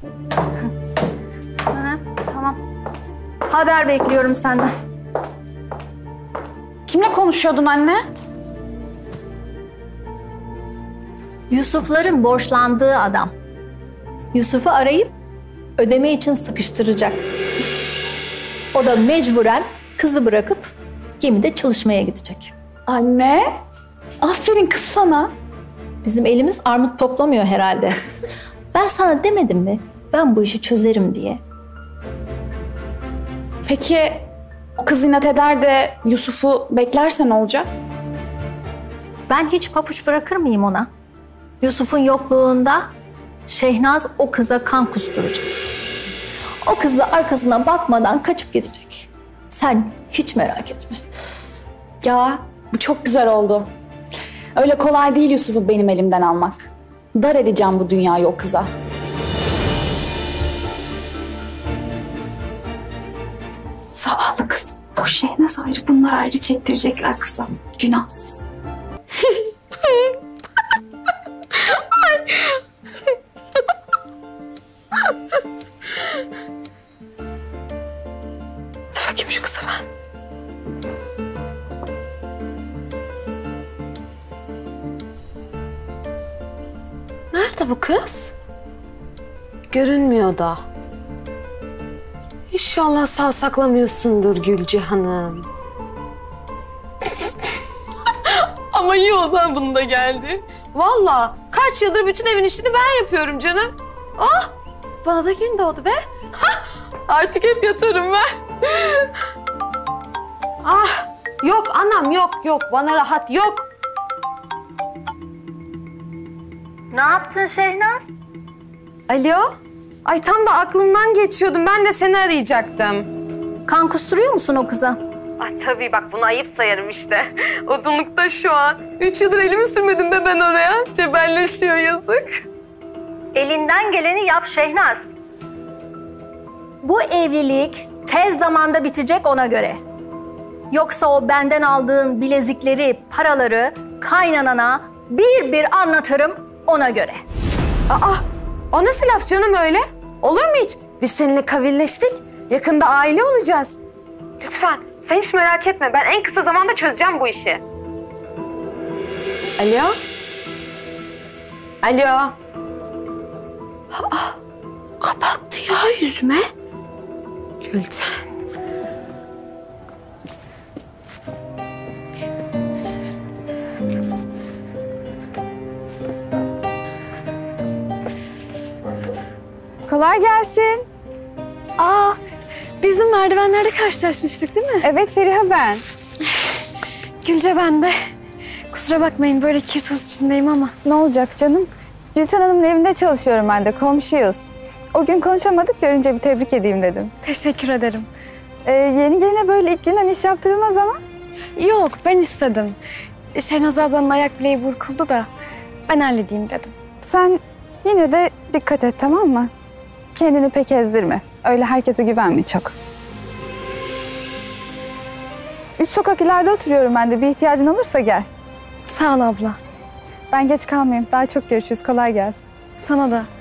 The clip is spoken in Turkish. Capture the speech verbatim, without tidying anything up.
Ha, tamam. Haber bekliyorum senden. Kimle konuşuyordun anne? Yusuf'ların borçlandığı adam. Yusuf'u arayıp ödeme için sıkıştıracak. O da mecburen kızı bırakıp gemide çalışmaya gidecek. Anne, aferin kız sana. Bizim elimiz armut toplamıyor herhalde. Ben sana demedim mi? Ben bu işi çözerim diye. Peki o kız inat eder de Yusuf'u beklerse ne olacak? Ben hiç papuç bırakır mıyım ona? Yusuf'un yokluğunda Şehnaz o kıza kan kusturacak. O kız da arkasına bakmadan kaçıp gidecek. Sen hiç merak etme. Ya bu çok güzel oldu. Öyle kolay değil Yusuf'u benim elimden almak. Dar edeceğim bu dünyayı o kıza. Zavallı kız. Bu Şehnaz ayrı, bunlar ayrı çektirecekler kıza. Günahsız. Dur bakayım şu kıza ben. Nerede bu kız? Görünmüyor da. İnşallah sağ saklamıyorsundur Gülce Hanım. Ama iyi oldu ha, bunu da geldi. Vallahi kaç yıldır bütün evin işini ben yapıyorum canım. Ah, bana da gün doğdu be. Hah, artık hep yatarım ben. Ah, yok anam, yok yok, bana rahat yok. Ne yaptın Şehnaz? Alo? Ay tam da aklımdan geçiyordum. Ben de seni arayacaktım. Kan kusturuyor musun o kıza? Ay tabii bak, bunu ayıp sayarım işte. Odunlukta şu an. Üç yıldır elimi sürmedim be ben oraya. Cebelleşiyor yazık. Elinden geleni yap Şehnaz. Bu evlilik tez zamanda bitecek ona göre. Yoksa o benden aldığın bilezikleri, paraları kaynanana bir bir anlatırım ona göre. Aa, o nasıl laf canım öyle? Olur mu hiç? Biz seninle kavilleştik. Yakında aile olacağız. Lütfen, sen hiç merak etme. Ben en kısa zamanda çözeceğim bu işi. Alo? Alo? Aa, kapattı ya yüzüme. Gülten. Kolay gelsin. Aa, bizim merdivenlerde karşılaşmıştık değil mi? Evet Feriha ben. Gülce ben de. Kusura bakmayın, böyle kir toz içindeyim ama. Ne olacak canım? Gülten Hanım'ın evinde çalışıyorum ben de, komşuyuz. O gün konuşamadık, görünce bir tebrik edeyim dedim. Teşekkür ederim. Ee, yeni geline böyle ilk günden iş yaptırılmaz ama. Yok, ben istedim. Şehnaz ablanın ayak bileği burkuldu da ben halledeyim dedim. Sen yine de dikkat et, tamam mı? Kendini pek ezdirme. Öyle herkese güvenme çok. Üç sokak ileride oturuyorum ben de. Bir ihtiyacın olursa gel. Sağ ol abla. Ben geç kalmayayım. Daha çok görüşürüz. Kolay gelsin. Sana da.